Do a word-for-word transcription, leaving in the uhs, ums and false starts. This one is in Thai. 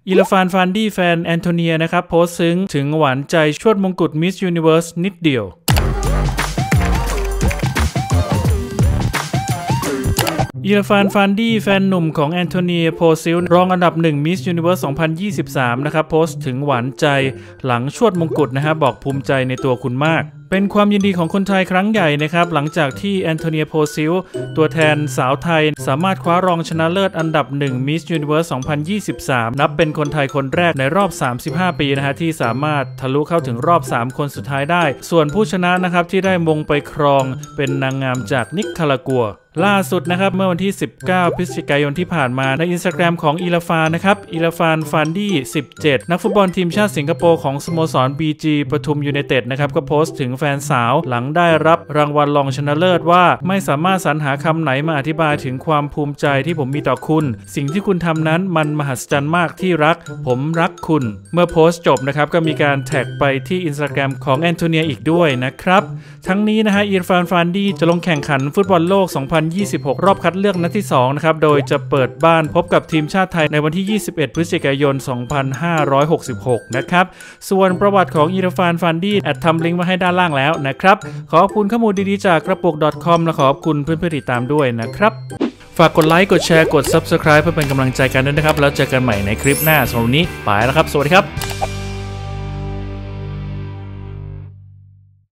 อิลฟานฟานดี้แฟนแอนโทเนียนะครับโพสต์ซึ้งถึงหวานใจชวดมงกุฎมิสยูนิเวิร์สนิดเดียวอิลฟานฟานดี้แฟนหนุ่มของแอนโทเนียโพซิลรองอันดับหนึ่งมิสยูนิเวิร์สสองพันยี่สิบสามนะครับโพสต์ถึงหวานใจหลังชวดมงกุฎนะฮะบอกภูมิใจในตัวคุณมากเป็นความยินดีของคนไทยครั้งใหญ่นะครับหลังจากที่แอนโทเนียโพซิลตัวแทนสาวไทยสามารถคว้ารองชนะเลิศอันดับหนึ่งมิสยูนิเวิร์สสองพันยี่สิบสามนับเป็นคนไทยคนแรกในรอบสามสิบห้าปีนะฮะที่สามารถทะลุเข้าถึงรอบสามคนสุดท้ายได้ส่วนผู้ชนะนะครับที่ได้มงไปครองเป็นนางงามจากนิคารากัวล่าสุดนะครับเมื่อวันที่สิบเก้าพฤศจิกายนที่ผ่านมาใน Instagram ของอิลฟานนะครับอิลฟานฟานดี้สิบเจ็ดนักฟุตบอลทีมชาติสิงคโปร์ของสโมสร บี จี ปทุมยูไนเต็ดนะครับก็โพสต์ถึงแฟนสาวหลังได้รับรางวัลรองชนะเลิศว่าไม่สามารถสรรหาคำไหนมาอธิบายถึงความภูมิใจที่ผมมีต่อคุณสิ่งที่คุณทำนั้นมันมหัศจรรย์มากที่รักผมรักคุณเมื่อโพสต์จบนะครับก็มีการแท็กไปที่ Instagram ของแอนโทเนียอีกด้วยนะครับทั้งนี้นะฮะอิลฟานฟานดี้จะลงแข่งขันฟุตบอลโลกสองพันยี่สิบหกรอบคัดเลือกนัดที่สองนะครับโดยจะเปิดบ้านพบกับทีมชาติไทยในวันที่ยี่สิบเอ็ดพฤศจิกายนสองพันห้าร้อยหกสิบหกนะครับส่วนประวัติของอิลฟานฟานดี้แอดทำลิงก์มาให้ด้านล่างแล้วนะครับขอบคุณข้อมูลดีๆจากกระปุก .com และขอบคุณเพื่อนๆติดตามด้วยนะครับฝากกดไลค์กดแชร์กด ซับสไครบ์ เพื่อเป็นกำลังใจกันด้วยนะครับแล้วเจอกันใหม่ในคลิปหน้าสำหรับวันนี้ไปแล้วครับสวัสดีครับ